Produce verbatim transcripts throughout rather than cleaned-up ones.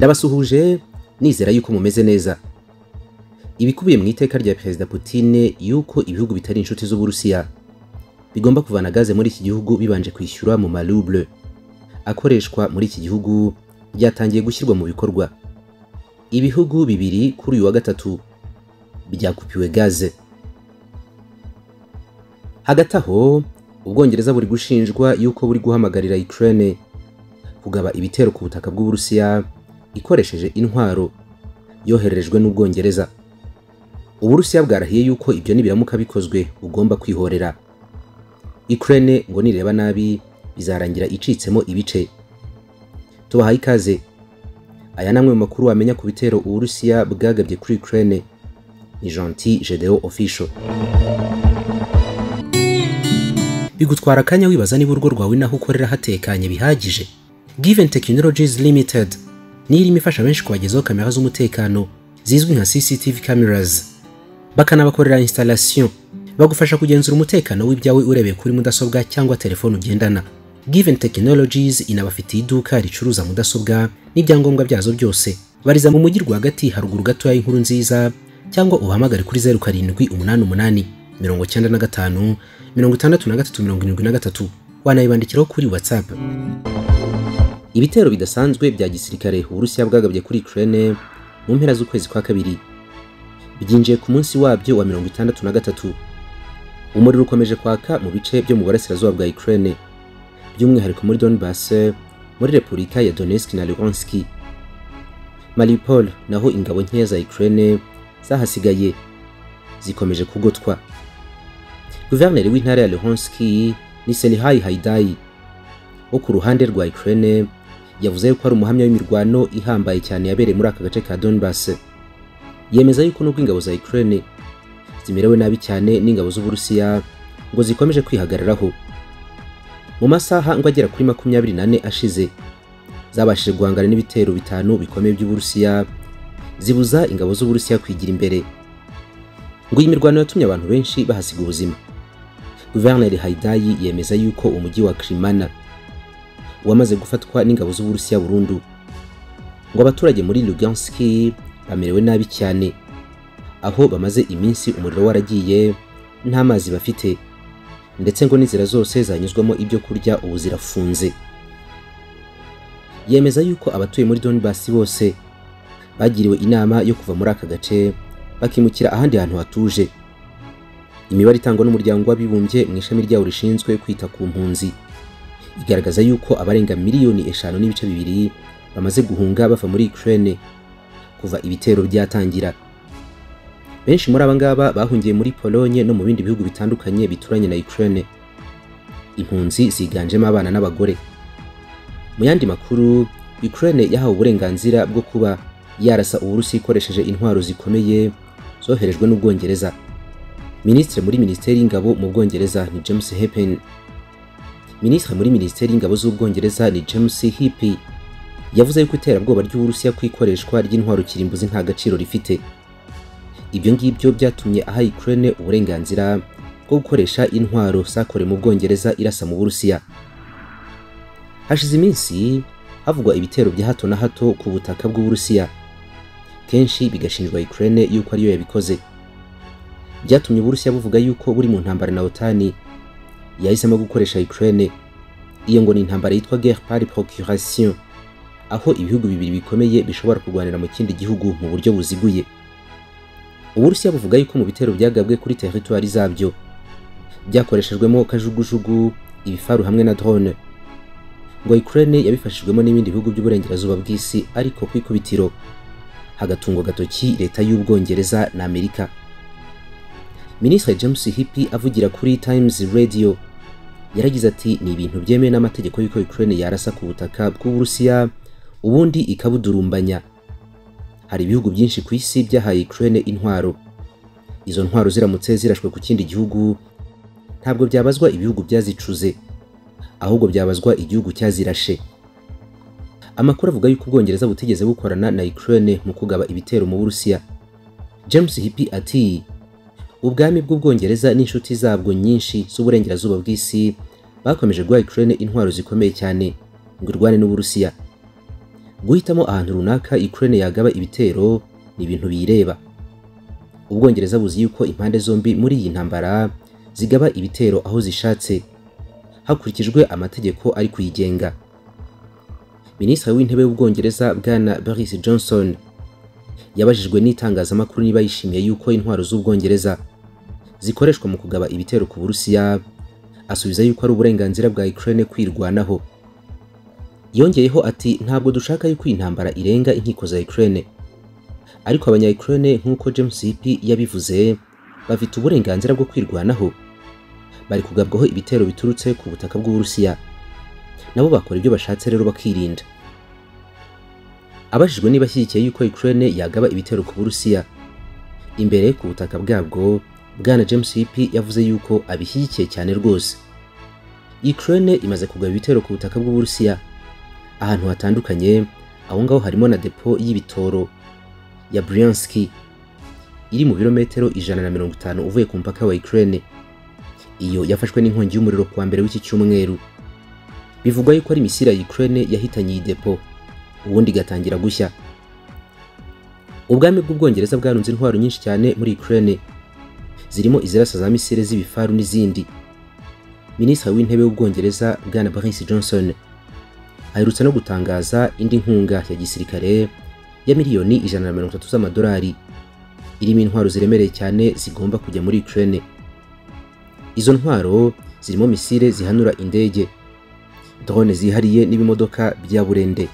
Ndabasuhuje nizera yuko mumeze neza. Ibikubiye mu iteka rya Perezida Putin yuko ibihugu bitari inshuti z'Uburusiya bigomba kuvana gaze muri iki gihugu bibanje kwishyura mu maruble akoreshwa muri iki gihugu byatangiye gushyirwa mu bikorwa. Ibihugu bibiri kuri uyu wa gatatu byakupiwe gaze. Hagati aho Ubwongereza buri gushinjwa yuko buri guhamagarira Ukraine kugaba ibitero ku butaka bw'Uburusiya ikoresheje intwaro yohererejwe n'Ubwongereza. Uburusiya bwarahiye yuko ibyo nibiramuka bikozwe ugomba kwihorera. Ukraine ngo nireba nabi bizarangira icitsemo ibice. Tubahaye ikaze. Aya namwe mu makuru wamenya ku bitero Uburusiya bwagabye kuri Ukraine. Ni Gentil Gedeon Official. Bigutwara akanya wibaza niba urugo rwawe naho ukorera hatekanye bihagije. Given Technologies Limited ni irimo ifasha benshi kubagezaho kamera z'umutekano zizwi nka C C T V cameras, bakanabakorera installation, bagufasha kugenzura umutekano w'ibyawe urebeye kuri mudasobwa cyangwa telefone ugendana. Given Technologies inabafitiye iduka ricuruza mudasobwa n'ibyangombwa byazo byose. Bariza mu mujyi rwagati haruguru gato ya Inkuru Nziza, cyangwa uhamagare kuri zero karindwi umunani umunani mirongo icyenda na gatanu mirongo itandatu na gatatu mirongo irindwi na gatatu. Wanayibandikiraho kuri WhatsApp. Ibitero bidasanzwe bya gisirikare Uburusiya bwagabye kuri Ukraine mu mpera z'ukwezi kwa kabiri byinjiye ku munsi wabyo wa mirongo itandatu na gatatu. Umuriro ukomeje kwaka mu bice byo mu burasirazuba bwa Ukraine, by'umwihariko muri Donbass, muri Repubulika ya Donetsk na Luhansk. Mariupol naho ingabo nkeya za Ukraine zahasigaye zikomeje kugotwa. Guverineri w'intara ya Luhansk ni Serhiy Haidai wo ku ruhande rwa Ukraine yavuze ko ari umuhamya w'imirwano ihambaye cyane yabereye muri aka gace ka Donbass. Yemeza yuko nubwo ingabo za Ukraine zimerewe nabi cyane n'ingabo z'Uburusiya ngo zikomeje kwihagararaho. Mu masaha ngo agera kuri makumyabiri n'ane ashize zabashije guhangana n'ibitero bitanu bikomeye by'Uburusiya zibuza ingabo z'Uburusiya kwigira imbere. Ngo iyi mirwano yatumye abantu benshi bahasiga ubuzima. Guverineri Haidai yemeza yuko umujyi wa Crimea wamaze gufatwa n'ingabo z'Uburusiya burundu. Ngo abaturage muri Lugansk bamerewe nabi cyane, aho bamaze iminsi umuriro waragiye nta mazi bafite, ndetse ngo n'inzira zose zanyuzwamo ibyo kurya ubu zirafunze. Yemeza yuko abatuye muri Donbass bose bagiriwe inama yo kuva muri aka gace bakimukira ahandi hantu hatuje. Imibare itangwa n'umuryango w'abibumbye mu ishami ryawo rishinzwe kwita ku mpunzi igaragaza yuko abarenga miliyoni eshanu n'ibice bibiri bamaze guhunga bava muri Ukraine kuva ibitero byatangira. Benshi muri aba ngaba bahungiye muri Pologne no mu bindi bihugu bitandukanye bituranye na Ukraine. Impunzi ziganjemo abana n'abagore. Mu yandi makuru, Ukraine yahawe uburenganzira bwo kuba yarasa Uburusiya ikoresheje intwaro zikomeye zoherejwe n'Ubwongereza. Ministre muri Minisiteri y'Ingabo mu Bwongereza ni James Heppen. Ministre muri Minisiteri y'Ingabo z'Ubwongereza ni James Heppen yavuze yuko iterabwoba ry'Uburusiya kwikoreshwa ry'intwaro kirimbuzi nta gaciro rifite. Ibyo ngibyo byatumye aha Ukraine uburenganzira bwo gukoresha intwaro zakore mu Bwongereza irasa mu Burusiya. Hashize iminsi havugwa ibitero bya hato na hato ku butaka bw'Uburusiya, kenshi bigashinjwa Ukraine yuko ariyo yabikoze. Byatumye Uburusiya buvuga yuko buri mu ntambara na OTAN yahisemo gukoresha Ukraine. Iyo ngo ni intambara yitwa guerre par procuration, aho ibihugu bibiri bikomeye bishobora kurwanira mu kindi gihugu mu buryo buziguye. Uburusiya buvuga yuko mu bitero byagabwe kuri territoire zabyo byakoreshejwemo kajugujugu, ibifaru hamwe na drone. Ngo Ukraine yabifashijwemo n'ibindi bihugu by'uburengerazuba bw'isi, ariko kwikubitiro hagatungwa gatoki leta y'Ubwongereza na Amerika. Ministre James Heppen avugira kuri Times Radio yaragize ati ni ibintu byemewe n'amategeko yuko Ukraine yarasa ku butaka bw'Uburusiya ubundi ikabudurumbanya. Hari ibihugu byinshi ku isi byahaye Ukraine intwaro. Izo ntwaro ziramutse zirashwe ku kindi gihugu ntabwo byabazwa ibihugu byazicuze, ahubwo byabazwa igihugu cyazirashe. Amakuru avuga yuko Ubwongereza butigeze bukorana na Ukraine mu kugaba ibitero mu Burusiya. James Heppen ati ubwami bw'Ubwongereza n'inshuti zabwo nyinshi z'uburengerazuba bw'isi bakomeje guha Ukraine intwaro zikomeye cyane ngo irwane n'Uburusiya. guhitamo ahantu runaka Ukraine yagaba ibitero ni ibintu biyireba. Ubwongereza buzi yuko impande zombi muri iyi ntambara zigaba ibitero aho zishatse hakurikijwe amategeko ari kuyigenga. Minisitiri w'intebe w'Ubwongereza Bwana Boris Johnson yabajijwe n'itangazamakuru niba yishimiye yuko intwaro z'Ubwongereza zikoreshwa mu kugaba ibitero ku Burusiya, asubiza yuko ari uburenganzira bwa Ukraine kwirwanaho. Yongeyeho ati ntabwo dushaka yuko intambara irenga inkiko za Ukraine, ariko abanya Ukraine nk'uko James Hippie yabivuze bafite uburenganzira bwo kwirwanaho, bari kugabwaho ibitero biturutse ku butaka bw'Uburusiya, nabo bakora ibyo bashatse rero bakirinda. Abajijwe niba ashyigikiye yuko Ukraine yagaba ibitero ku Burusiya imbere ku butaka bwabwo, Bwana James Hippie yavuze yuko abishyigikiye cyane rwose. Ukraine imaze kugaba ibitero ku butaka bw'Uburusiya ahantu hatandukanye, aho ngaho harimo na depo y'ibitoro ya Bryansk iri mu birometero ijana na mirongo itanu uvuye ku mpaka wa Ukraine. Iyo yafashwe n'inkongi y'umuriro kuwa mbere w'iki cyumweru. Bivugwa yuko ari misile ya Ukraine yahitanye iyi depo, ubundi igatangira gushya. Ubwami bw'Ubwongereza bwarunze intwaro nyinshi cyane muri Ukraine, zirimo izirasa za misile z'ibifaru n'izindi. Minisitiri w'intebe w'Ubwongereza Bwana Boris Johnson aherutse no gutangaza indi nkunga ya gisirikare ya miliyoni ijana na mirongo itatu z'amadolari irimo intwaro ziremereye cyane zigomba kujya muri Ukraine. Izo ntwaro zirimo misile zihanura indege, drone zihariye n'ibimodoka bya burende.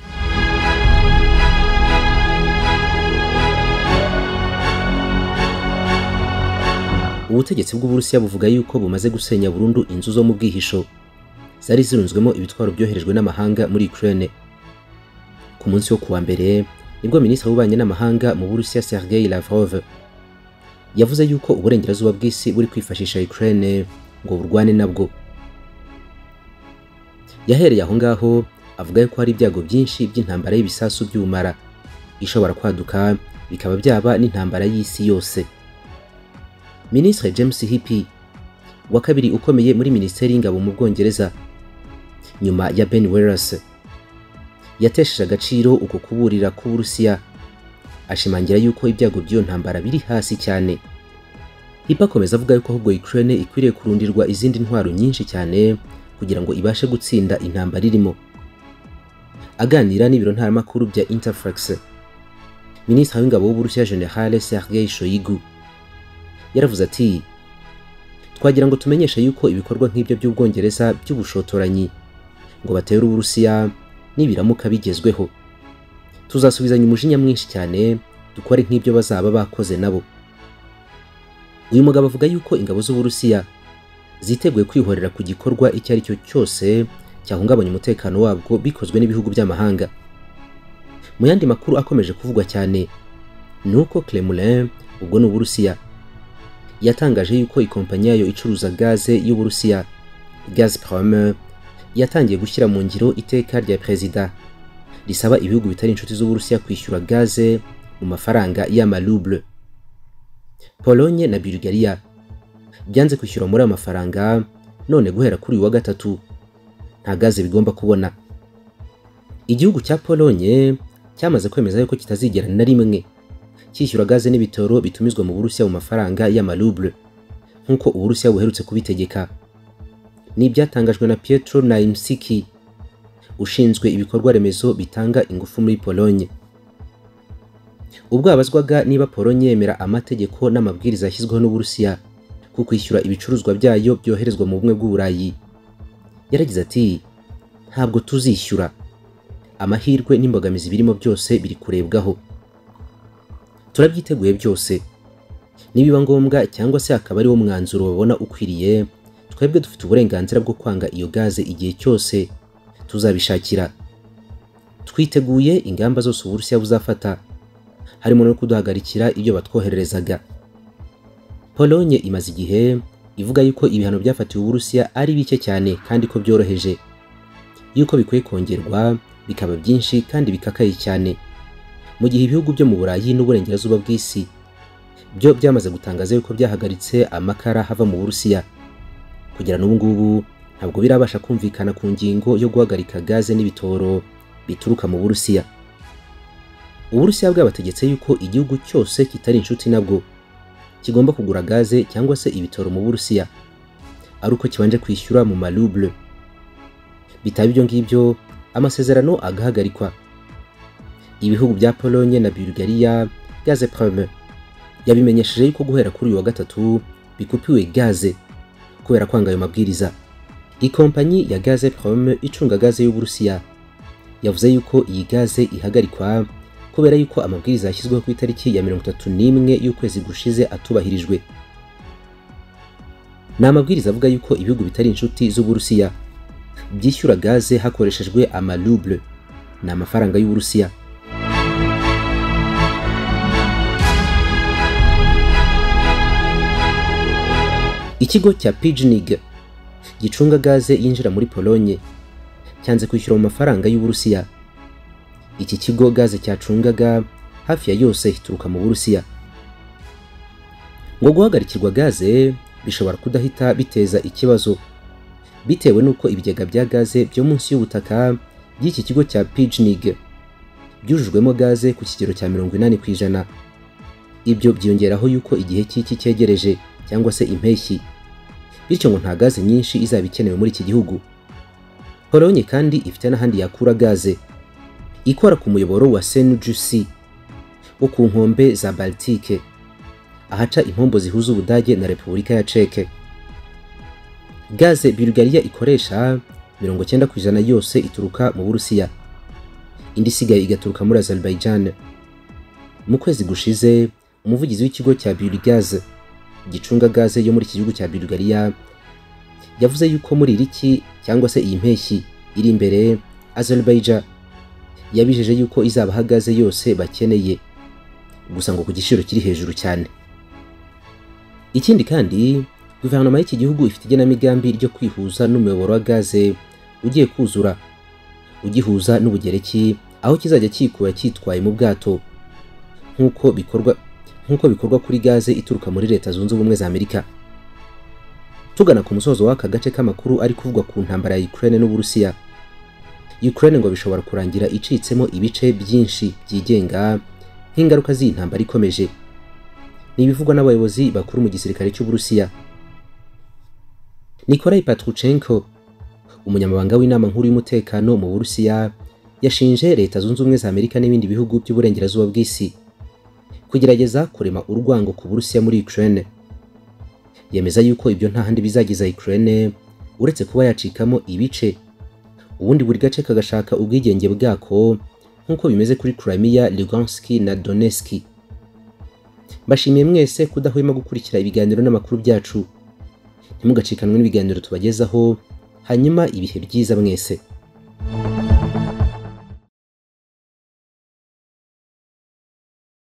Ubutegetsi bw'Uburusiya buvuga yuko bumaze gusenya burundu inzu zo mu bwihisho zari zirunzwemo ibitwaro byoherejwe n'amahanga muri Ukraine. Ku munsi wo kuwa mbere nibwo Minisitiri w'Ububanyi n'Amahanga mu Burusiya Sergei Lavrov yavuze yuko uburengerazuba bw'isi buri kwifashisha Ukraine ngo burwane nabwo. Yahereye aho ngaho avuga yuko hari ibyago byinshi by'intambara y'ibisasu by'ubumara ishobora kwaduka, bikaba byaba n'intambara y'isi yose. Minisitiri James Hippie, wa kabiri ukomeye muri Minisiteri y'Ingabo mu Bwongereza nyuma ya Ben Wallace, yatesheje agaciro uko kuburira ku Burusiya, ashimangira yuko ibyago by'iyo ntambara biri hasi cyane. Hippie akomeza avuga yuko ahubwo Ukraine ikwiriye kurundirwa izindi ntwaro nyinshi cyane kugira ngo ibashe gutsinda intambara irimo. Aganira n'ibiro ntaramakuru bya Interfax, Minisitiri w'Ingabo w'Uburusiya General Sergei Shoigu yaravuze ati twagira ngo tumenyeshe yuko ibikorwa nk'ibyo by'Ubwongereza by'ubushotoranyi ngo batera Uburusiya nibiramuka bigezweho, tuzasubizanya umujinya mwinshi cyane dukore nk'ibyo bazaba bakoze nabo. Uyu mugabo avuga yuko ingabo z'Uburusiya ziteguye kwihorera ku gikorwa icyo ari cyo cyose cyahungabanya umutekano wabwo bikozwe n'ibihugu by'amahanga. Mu yandi makuru akomeje kuvugwa cyane nuko Kremlin, ubwo n'Uburusiya, yatangaje yuko ikompanyi yayo icuruza gaze y'Uburusiya Gazprom yatangiye gushyira mu ngiro iteka rya perezida risaba ibihugu bitari inshuti z'Uburusiya kwishyura gaze mu mafaranga y'amaruble. Pologne na Bulgaria byanze kwishyura muri aya mafaranga, none guhera kuri uyu wa gatatu nta gaze bigomba kubona. Igihugu cya Pologne cyamaze kwemeza yuko kitazigera na rimwe cyishyura gaze n'ibitoro bitumizwa mu Burusiya mu mafaranga y'amaruble nk'uko Uburusiya buherutse kubitegeka. Ni ibyatangajwe na Pietro Naimski, ushinzwe ibikorwa remezo bitanga ingufu muri Pologne. Ubwo abazwaga niba Pologne yemera amategeko n'amabwiriza yashyizweho n'Uburusiya ku kwishyura ibicuruzwa byayo byoherezwa mu bumwe bw'Uburayi, yaragize ati ntabwo tuzishyura, amahirwe n'imbogamizi birimo byose biri kurebwaho, turabyiteguye byose, nibiba ngombwa cyangwa se akaba ari wo mwanzuro babona ukwiriye, twebwe dufite uburenganzira bwo kwanga iyo gaze igihe cyose tuzabishakira. Twiteguye ingamba zose Uburusiya buzafata, harimo no kuduhagarikira ibyo batwohererezaga. Pologne imaze igihe ivuga yuko ibihano byafatiwe Uburusiya ari bike cyane kandi ko byoroheje, yuko bikwiye kongerwa bikaba byinshi kandi bikakaye cyane, mu gihe ibihugu byo mu Burayi n'uburengerazuba bw'isi byo byamaze gutangaza yuko byahagaritse amakara hava mu Burusiya. Kugira n'ubu ngubu ntabwo birabasha kumvikana ku ngingo yo guhagarika gaze n'ibitoro bituruka mu Burusiya. Uburusiya bwabategetse yuko igihugu cyose kitari inshuti nabwo kigomba kugura gaze cyangwa se ibitoro mu Burusiya ari uko kibanje kwishyura mu maruble. Bitaba ibyo ngibyo amasezerano agahagarikwa. Ibihugu bya Pologne na Bulgaria Gazprom yabimenyesheje yuko guhera kuri uyu wa gatatu bikupiwe gaze kubera kwanga ayo mabwiriza. Ikompanyi ya Gazprom icunga gaze y'Uburusiya yavuze yuko iyi gaze ihagarikwa kubera yuko amabwiriza yashyizweho ku itariki ya mirongo itatu n'imwe y'ukwezi gushize atubahirijwe. Ni amabwiriza avuga yuko ibihugu bitari inshuti z'Uburusiya byishyura gaze hakoreshejwe amaruble, ni amafaranga y'Uburusiya. Ikigo cya Pijnig gicunga gaze yinjira muri Pologne cyanze kwishyura mu mafaranga y'Uburusiya. Iki kigo gaze cyacungaga hafi ya yose ituruka mu Burusiya. Ngo guhagarikirwa gaze bishobora kudahita biteza ikibazo bitewe nuko ibigega bya gaze byo munsi y'ubutaka by'iki kigo cya Pijnig byujujwemo gaze ku kigero cya mirongo inani ku ijana. Ibyo byiyongeraho yuko igihe cy'iki cyegereje cyangwa se impeshyi, bityo ngo nta gaze nyinshi izaba ikenewe muri iki gihugu. Pologne kandi ifite n'ahandi yakura gaze ikora ku muyoboro wa Senujusi wo ku nkombe za Baltike ahaca impombo zihuza Ubudage na Repubulika ya Czech. Gaze Bulgaria ikoresha mirongo cyenda ku ijana yose ituruka mu Burusiya, indi isigaye igaturuka muri Azerbaijan. Mu kwezi gushize umuvugizi w'ikigo cya Bulgaz gicunga gaze yo muri iki gihugu cya Bulgaria yavuze yuko muri iriki cyangwa se iyi mpeshyi iri imbere Azerbaijan yabijeje yuko izabaha gaze yose bakeneye, gusa ngo ku giciro kiri hejuru cyane. Ikindi kandi guverinoma y'iki gihugu ifite igenamigambi ryo kwihuza n'umuyoboro wa gaze ugiye kuzura ugihuza n'Ubugereki, aho kizajya kikuba cyitwaye mu bwato nk'uko bikorwa nk'uko bikorwa kuri gaze ituruka muri Leta Zunze Ubumwe za Amerika. Tugana ku musozo w'aka gace k'amakuru ari kuvugwa ku ntambara ya Ukraine n'Uburusiya. Ukraine ngo bishobora kurangira icitsemo ibice byinshi byigenga nk'ingaruka z'iyi ntambara ikomeje. Ni ibivugwa n'abayobozi bakuru mu gisirikare cy'Uburusiya. Nikolai Patrushenko, umunyamabanga w'inama nkuru y'umutekano mu Burusiya, yashinje Leta Zunze Ubumwe za Amerika n'ibindi bihugu by'uburengerazuba bw'isi kugerageza kurema urwango ku Burusiya muri Ukraine. Yemeza yuko ibyo nta handi bizageza Ukraine uretse kuba yacikamo ibice, ubundi buri gace kagashaka ubwigenge bwako nk'uko bimeze kuri Crimea, Lugansk na Donetsk. Bashimiye mwese kudahwema gukurikira ibiganiro n'amakuru byacu. Ntimugacikanwe n'ibiganiro tubagezaho, hanyuma ibihe byiza mwese.